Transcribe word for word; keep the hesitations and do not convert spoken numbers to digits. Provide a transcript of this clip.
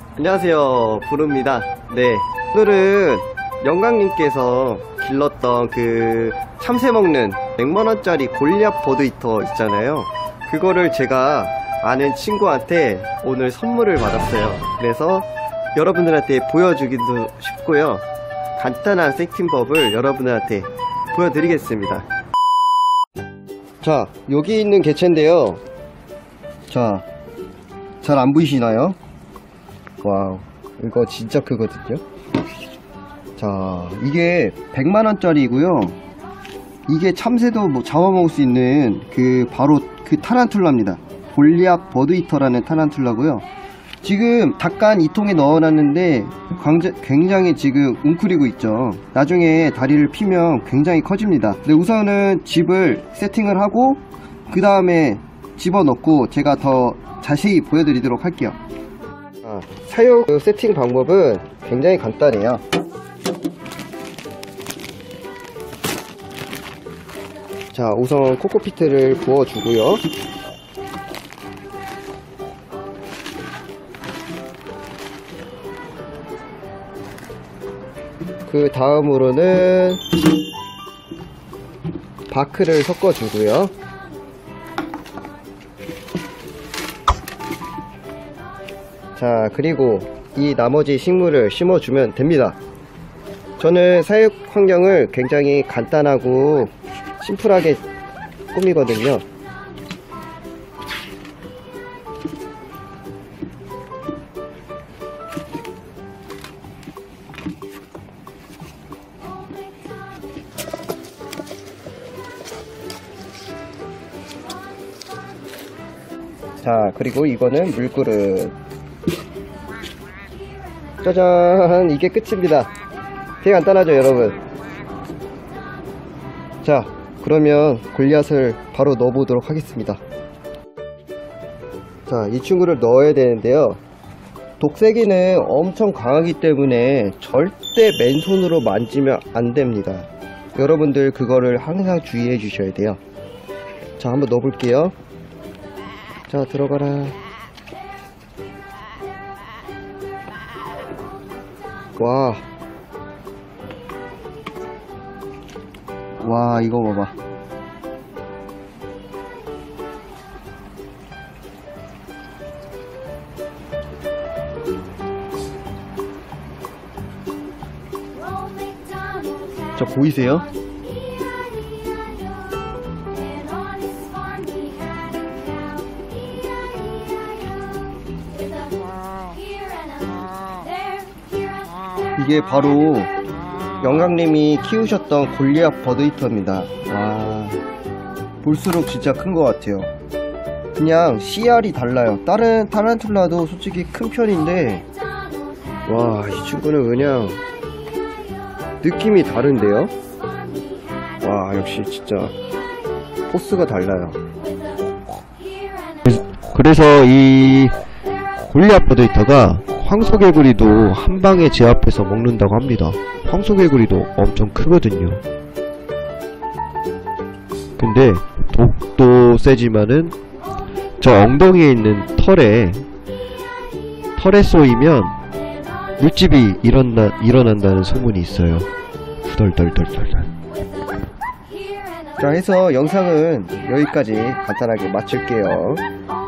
안녕하세요, 부릅니다. 네, 오늘은 영광님께서 길렀던 그 참새 먹는 백만원짜리 골리앗 버드 히터 있잖아요. 그거를 제가 아는 친구한테 오늘 선물을 받았어요. 그래서 여러분들한테 보여주기도 싶고요, 간단한 세팅법을 여러분들한테 보여드리겠습니다. 자, 여기 있는 개체인데요. 자, 잘 안 보이시나요? 와우, 이거 진짜 크거든요. 자, 이게 백만원짜리고요 이게 참새도 뭐 잡아먹을 수 있는 그 바로 그 타란툴라입니다. 골리앗 버드 히터라는 타란툴라고요. 지금 닭간 이 통에 넣어놨는데 굉장히 지금 웅크리고 있죠. 나중에 다리를 피면 굉장히 커집니다. 근데 우선은 집을 세팅을 하고 그 다음에 집어넣고 제가 더 자세히 보여드리도록 할게요. 아, 사용 세팅 방법은 굉장히 간단해요. 자, 우선 코코피트를 부어주고요. 그 다음으로는 바크를 섞어주고요. 자, 그리고 이 나머지 식물을 심어주면 됩니다. 저는 사육 환경을 굉장히 간단하고 심플하게 꾸미거든요. 자, 그리고 이거는 물그릇. 짜잔, 이게 끝입니다. 되게 간단하죠, 여러분? 자, 그러면 골리앗을 바로 넣어보도록 하겠습니다. 자, 이 친구를 넣어야 되는데요, 독세기는 엄청 강하기 때문에 절대 맨손으로 만지면 안 됩니다. 여러분들 그거를 항상 주의해 주셔야 돼요. 자, 한번 넣어볼게요. 자, 들어가라. 와, 와, 이거 봐봐. 자, 보이세요? 이게 바로 영광님이 키우셨던 골리앗 버드 히터입니다. 와, 볼수록 진짜 큰 것 같아요. 그냥 씨알이 달라요. 다른 타란툴라도 솔직히 큰 편인데, 와, 이 친구는 그냥 느낌이 다른데요. 와, 역시 진짜 포스가 달라요. 그래서 이 골리앗 버드 히터가 황소개구리도 한방에 제압해서 먹는다고 합니다. 황소개구리도 엄청 크거든요. 근데 독도 세지만은 저 엉덩이에 있는 털에 털에 쏘이면 물집이 일어나, 일어난다는 소문이 있어요. 후덜덜덜덜. 자, 해서 영상은 여기까지 간단하게 마칠게요.